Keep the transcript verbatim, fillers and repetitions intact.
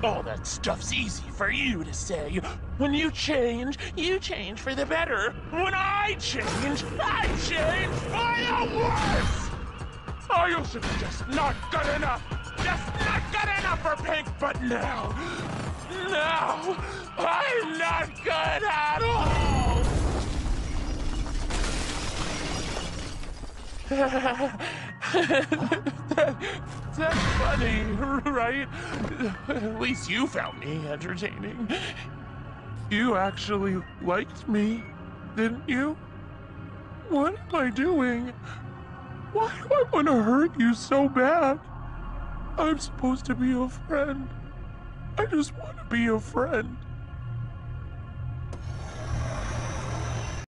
All that stuff's easy for you to say. When you change, you change for the better. When I change, I change for the worse! I used to be just not good enough. Just not good enough for Pink, but now, now, I'm not good at all! that, that's funny, right? At least you found me entertaining. You actually liked me, didn't you? What am I doing? Why do I want to hurt you so bad? I'm supposed to be a friend. I just want to be a friend.